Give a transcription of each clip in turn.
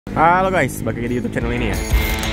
Halo guys, balik lagi di YouTube channel ini ya.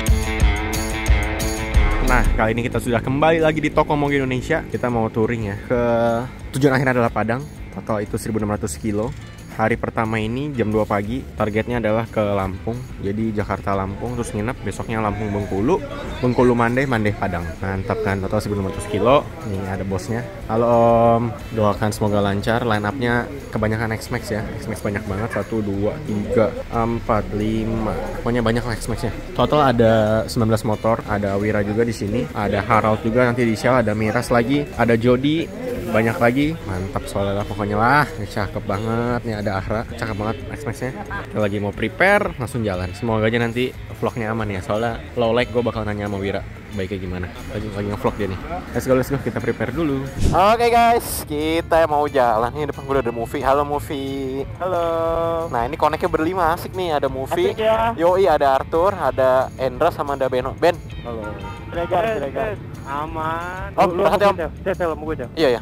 Nah, kali ini kita sudah kembali lagi di Toko Moge Indonesia. Kita mau touring ya ke tujuan akhir adalah Padang. Total itu 1.600 kilo. Hari pertama ini jam 2 pagi. Targetnya adalah ke Lampung. Jadi Jakarta Lampung terus nginep, besoknya Lampung Bengkulu, Bengkulu Mandeh, Mandeh Padang. Mantap kan, total 1.600 kilo. Nih ada bosnya. Halo Om, doakan semoga lancar. Line up-nya kebanyakan X-Max ya. X-Max banyak banget, 1, 2, 3, 4, 5. Pokoknya banyak lah X-Max-nya. Total ada 19 motor, ada Wira juga di sini, ada Harald juga nanti di Shell, ada Miras lagi, ada Jody, banyak lagi. Mantap soalnya lah pokoknya lah. Ini cakep banget. Nih ada Ahra, cakep banget X-Max-nya. Kita lagi mau prepare, langsung jalan. Semoga aja nanti vlognya aman ya. Soalnya low lag gue bakal nanya sama Wira baiknya gimana. Lagi nge-vlog dia nih. Let's go, kita prepare dulu. Oke guys, kita mau jalan. Nih depan gue udah ada Movie. Halo Movie. Halo. Nah ini connect-nya berlima, asik nih. Ada Movie, Asik ya. Yoi, ada Arthur, ada Endra, sama ada Beno. Ben. Halo. Cilegon. Aman. Oh, berangkat ya Om? Saya helm gue aja. Iya ya.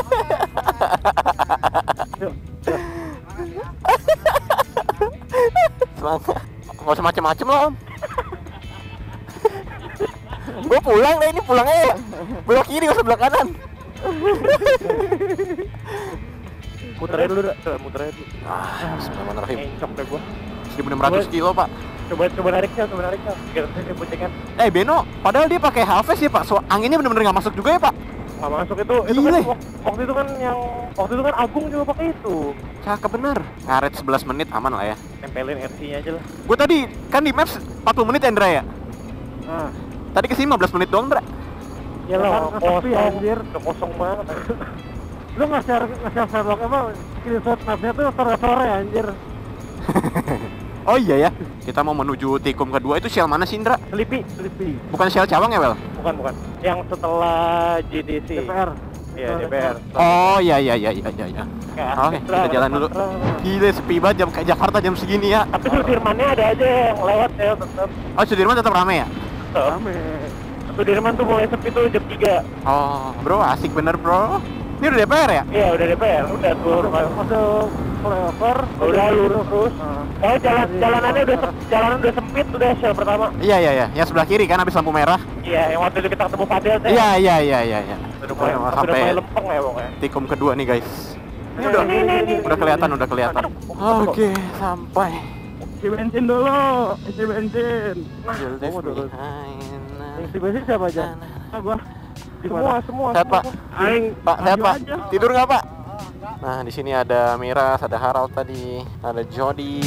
Yuk. Semangat. Gak usah macem-macem lah Om. Gue pulang deh, ini pulangnya ya. Belok kiri, gak usah belok kanan. Muterin dulu dah. Muterin dulu. Bismillahirrahmanirrahim. Encok deh gua. 1.600 kilo pak. Coba nariknya. Biar saya buncingan. Beno, padahal dia pakai halves ya pak. So, anginnya bener-bener gak masuk juga ya pak. Nggak masuk itu Gile. kan waktu itu kan Agung juga pakai itu. Cakep bener. Ngaret 11 menit aman lah ya. Tempelin RC-nya aja lah. Gue tadi kan di maps 40 menit Endra ya. Nah. Tadi kesini 15 menit doang Endra. Ya lah, kosong anjir, udah kosong banget. Lu nge-share vlog apa? Screenshot mapnya tuh sore-sore anjir. Oh iya ya. Kita mau menuju tikum kedua, itu Shell mana sih Indra? Sleepy. Bukan Shell Cawang ya Wel? Bukan. Yang setelah GDC. DPR. Iya, DPR. Oh iya. Oke, kita jalan dulu. Gila sepi banget jam kayak Jakarta jam segini ya. Tapi Sudirmannya ada aja yang lewat ya tetap. Oh Sudirman tetap rame ya? Rame. Sudirman tuh mulai sepi tuh jam 3. Oh bro, asik bener bro. Ini udah DPR ya? Iya udah DPR, udah tur masuk flyover, udah lurus terus. Jalanannya udah sempit, udah Shell pertama. Iya. Yang sebelah kiri kan habis lampu merah. Iya, yang waktu itu kita ketemu Fadel teh. Iya. Udah mulai lempeng ya pokoknya. Tikum kedua nih guys. Ini udah kelihatan. Oke, sampai. Isi bensin dulu, isi bensin. Isi bensin siapa aja? Gua. Semua. Sehat Pak. Aing, Sehat Pak. aja. Tidur nggak Pak? Nah di sini ada Miras, ada Harald tadi, ada Jody.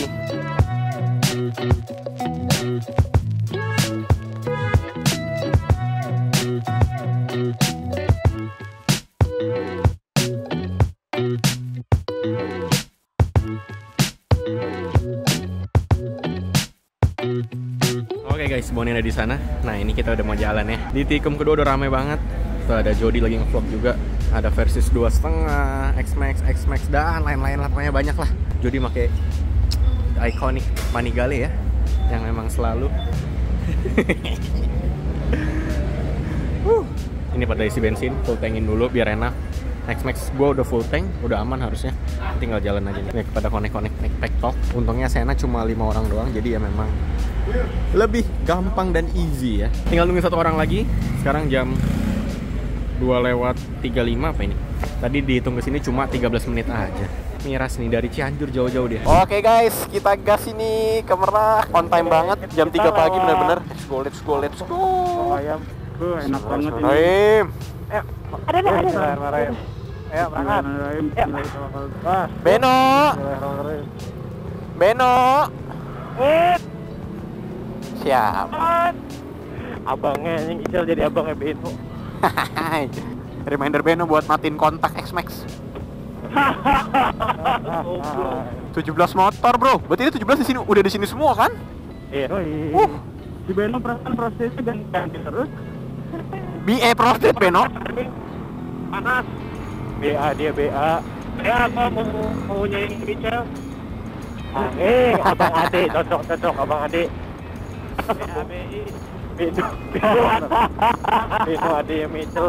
Oke guys, Bonnie ada di sana. Nah ini kita udah mau jalan ya. Di tikum kedua udah rame banget. Tuh ada Jody lagi nge-vlog juga. Ada versus 2,5, X-Max dan lain-lain lah. Pokoknya banyak lah. Jody pakai iconic Panigale ya, yang memang selalu. Ini pada isi bensin, full tankin dulu biar enak. X-Max gue udah full tank, udah aman harusnya. Tinggal jalan aja nih. Kepada connect naik talk. Untungnya Sena cuma 5 orang doang, jadi ya memang lebih gampang dan easy ya. Tinggal nunggu 1 orang lagi. Sekarang jam 2:35 apa ini? Tadi dihitung ke sini cuma 13 menit aja. Miras nih dari Cianjur jauh-jauh dia. Oke guys, kita gas ini ke Merak. On time banget, jam 3 pagi bener-bener. Let's go. Ayam. Enak banget ini. Rahim. Ada. Ayo berangkat. Beno. Siap. Abangnya yang Icel jadi abangnya Beno. Reminder Beno buat matiin kontak X-Max. 17 motor bro. Berarti ini 17 di sini, udah di sini semua kan? Iya. Di Beno perasaan prosesnya ganti terus. BA prostit Beno. Panas. Dia BA. Ya apa mau nyanyi Michel? Abang Ade, cocok Abang Ade. BABI. Beno Ade yang Michel.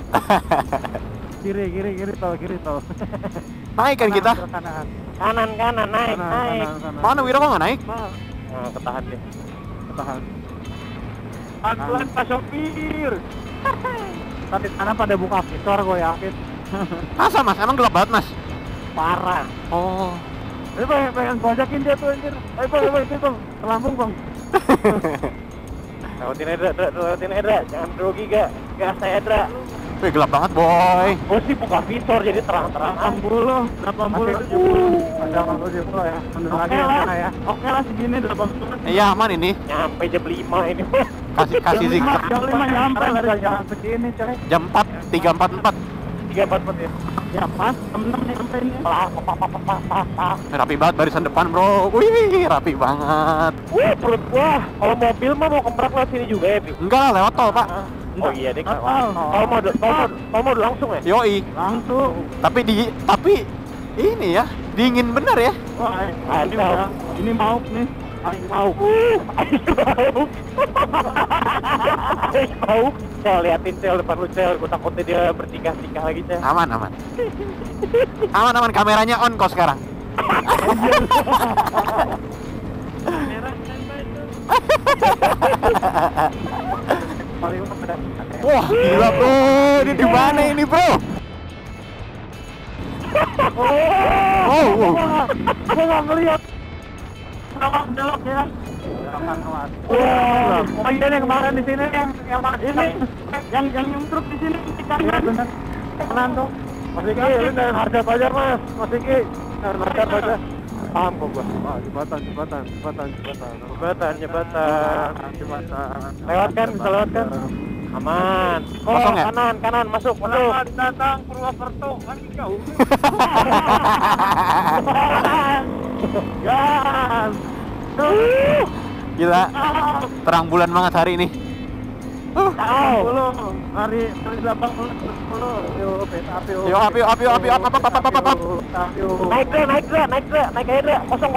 Kiri tol. Naik kan kita? Kanan naik. Mana Wira kok nggak naik? Nah, ketahan deh. Ketahan. Pelan Pak Sopir. Tadi sana pada buka visor gue yakin. Masa mas? Emang gelap banget mas? Parah. Oh. Ini pengen gojakin dia tuh anjir. Ayo bang, itu bang, terlambung bang. Lewatin Edra, jangan grogi gak saya Edra. Wih gelap banget boy. Gue sih buka visor jadi terang-terang. 80, 70. Ada 70 ya. Mundur lagi yang sana ya. Oke lah segini 80. Iya aman ini. Nyampe jam 5 ini. Kasih zigzag. Jam 5 nyampe lah jangan segini coy. Jam 4, 3.44. 3.44 ya. Ya pas, jam 6 nyampe ini. Rapi banget barisan depan bro. Wih rapi banget. Perut gua. Kalau mobil mah mau kembrak lewat sini juga ya, Pi? Enggak lah lewat tol pak. Oh iya deh, Kalau mau langsung ya? Yoi. langsung. Tapi ini ya dingin bener ya. Wah, ini Kacau. udah. Ini mau nih. Aing mau. Mau. Cel, liatin Cel depan lu Cel. Gua takutnya dia bertingkah-tingkah lagi Cel. Aman. Aman kameranya on kok sekarang. Wah gila bro, ini di mana ini bro? Oh. Gua nggak ngeliat. Belok ya. Wah, Oh iya nih kemarin di sini yang ini yang nyemprot di sini kanan. Bener. Kanan tuh. Mas Iki, lu jangan harga aja mas. Mas Iki, jangan harga aja. Paham kok gua. Jembatan. Jembatan. Lewatkan, bisa lewatkan. Aman. Kosong ya? Kanan, masuk. Datang Purwokerto kan jauh. Gas. Gila, terang bulan banget hari ini. Hari 80 yuk kereta api Api, apa. Naik Edra. Kosong.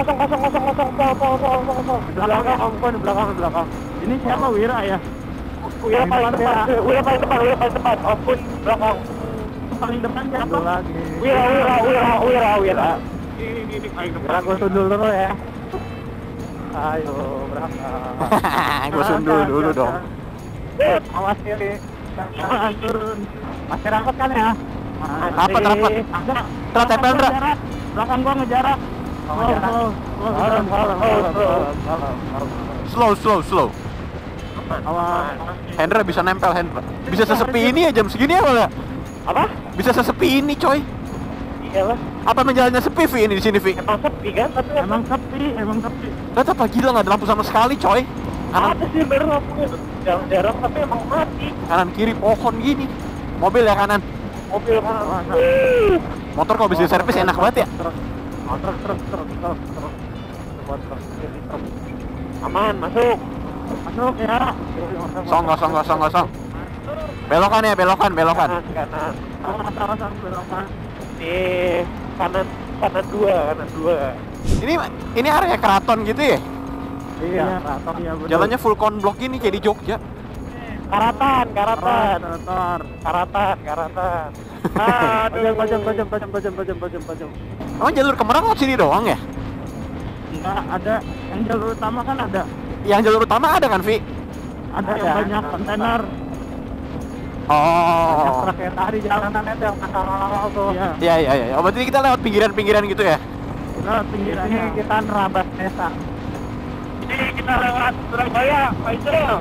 Belakang. Ini siapa Wira ya? Wira paling depan. Ampun, belakang. Paling depan siapa? Lagi. Wira. Ini paling depan. Gua sundul dulu ya. Ayo berangkat. Gue sundul dulu dong. Awas kiri. Jangan turun. Masih rapat kan ya? Rapat. Ada. Tra, tempel, Tra. Belakang gua ngejarak. Slow. Awas. Hendra bisa nempel Hendra. Bisa sesepi ini ya jam segini ya malah. Apa? Bisa sesepi ini coy. Iyalah. Apa menjalannya sepi Vi ini di sini Vi? Emang sepi kan? Tapi Emang sepi. Lihat apa gila nggak ada lampu sama sekali coy. Kanan ada sih bener lampunya. Jarang-jarang tapi emang mati. kanan kiri pohon gini. Mobil ya kanan. Mobil kan. Motor kalau bisa servis enak banget ya. Truk. Aman, masuk. Masuk ya. Song. Belokan ya, belokan. Kanan. Awas belokan. Di kanan dua. Ini area keraton gitu ya? Iya, betul. Jalannya full konblok gini kayak di Jogja. Karatan. Karatan. Pajam. Emang jalur Kemerang lewat sini doang ya? Enggak ada. Yang jalur utama kan ada. Yang jalur utama ada kan Vi? Ada yang banyak kontainer. Oh. Truk yang tadi jalanan itu yang kasar tuh. Iya. Iya. Oh, berarti kita lewat pinggiran-pinggiran gitu ya? Lewat pinggirannya kita nerabas desa. Ini kita lewat Surabaya, Pak Isril.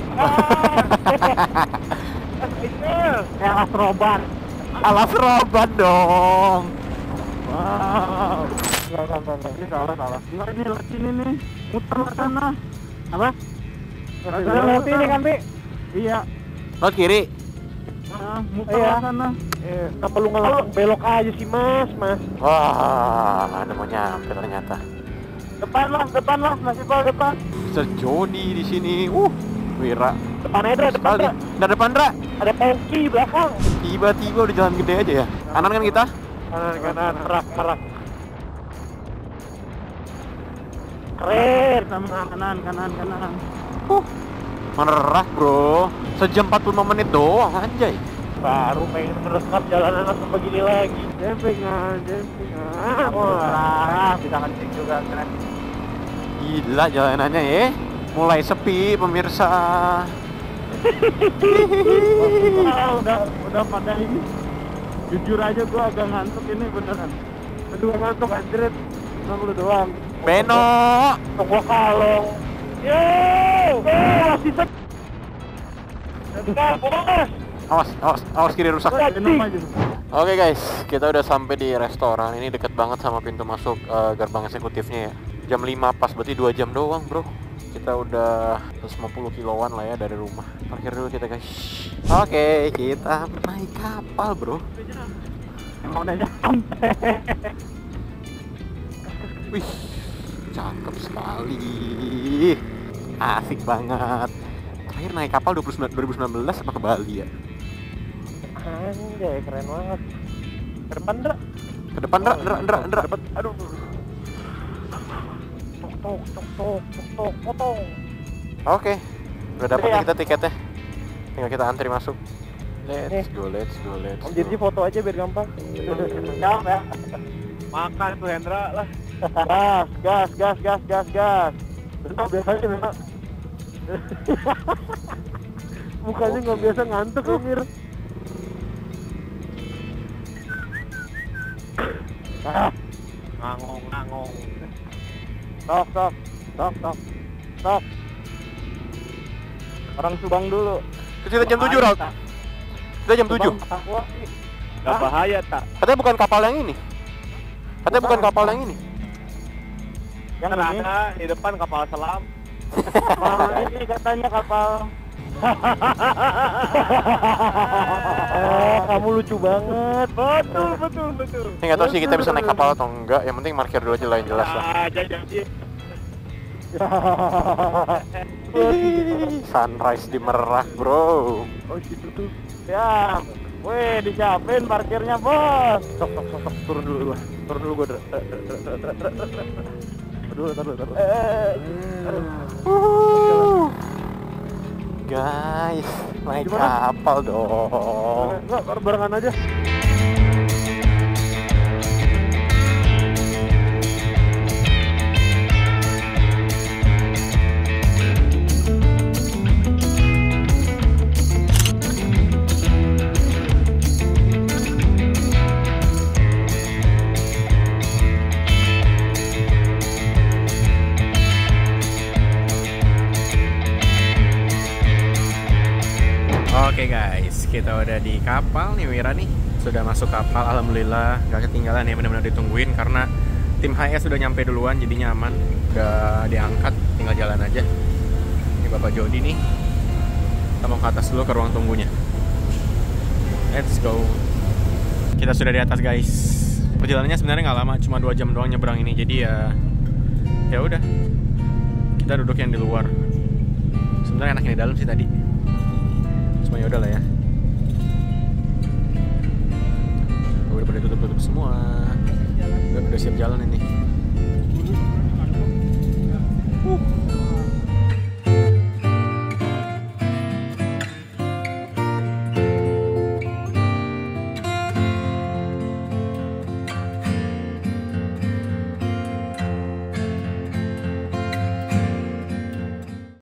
Alas roban. Alas roban dong. Wow. Ini salah. Enggak ini lewat sini nih. Muter ke sana. Apa? Lewat ini kan, Pi? Iya. Lewat kiri. Muter ke sana. Kenapa lu nggak langsung belok aja sih, Mas? Wah, ada mau nyampe ternyata. Depan lah, masih bawah depan. Mr. Jody di sini. Wira. Depan Edra, depan Sekali. Dari depan, Dra. ada Pengki belakang. Tiba-tiba udah jalan gede aja ya. Kanan kan kita? Kanan, merak. Keren. Sama kanan. Menerah, bro. Sejam 45 menit doang, anjay. Baru pengen meresap jalanan langsung begini lagi. Jumping. Wah, Bisa kencing juga keren. Gila jalanannya ya. Mulai sepi pemirsa. udah pada ini. Jujur aja gua agak ngantuk ini beneran. Aduh ngantuk anjrit. Emang lu doang. Beno. Gua kalong. Masih sek. Awas kiri rusak. Minum aja. Oke guys, kita udah sampai di restoran. Ini deket banget sama pintu masuk gerbang eksekutifnya ya. Jam 5 pas, berarti 2 jam doang bro. Kita udah 150 kiloan lah ya dari rumah. Parkir dulu kita guys. Oke, kita naik kapal bro. Emang udah nyampe. Wih, cakep sekali. Asik banget. Terakhir naik kapal 2019 apa ke Bali ya? Anjay, keren banget. Ke depan, Dra. Ke depan, Dra. Aduh. Tok, potong. Oke, udah dapat nih kita tiketnya. Tinggal kita antri masuk. Let's go. Om Jirji foto aja biar gampang. Siap ya. Makan tuh Hendra lah. Gas. Bentar biasanya memang. Mukanya nggak biasa ngantuk Mir. Ngangong. Stop. Orang Subang dulu. Kita jam 7, Rod. Kita jam 7. Gak bahaya tak? Katanya bukan kapal yang ini. Yang Kan ini. ada di depan kapal selam. Ini katanya kapal. Kamu lucu banget. Betul. Ini nggak tahu sih kita bisa naik kapal atau enggak. Yang penting parkir dulu aja lah yang jelas lah. Janji. Sunrise di Merak bro. Oh gitu tuh. Ya, weh disiapin parkirnya bos. Sok. Turun dulu gua. Taruh. Guys, naik Gimana? kapal dong. Enggak, barengan aja. Oke guys, kita udah di kapal nih Wira nih. Sudah masuk kapal, alhamdulillah gak ketinggalan ya, benar-benar ditungguin karena tim HS sudah nyampe duluan, jadi nyaman. Udah diangkat, tinggal jalan aja. Ini Bapak Jody nih. Kita mau ke atas dulu ke ruang tunggunya. Let's go. Kita sudah di atas guys. Perjalanannya sebenarnya nggak lama, cuma 2 jam doang nyebrang ini. Jadi ya udah. Kita duduk yang di luar. Sebenarnya enak yang di dalam sih tadi. Cuma ya udah lah ya. Udah pada tutup semua. Udah siap jalan ini.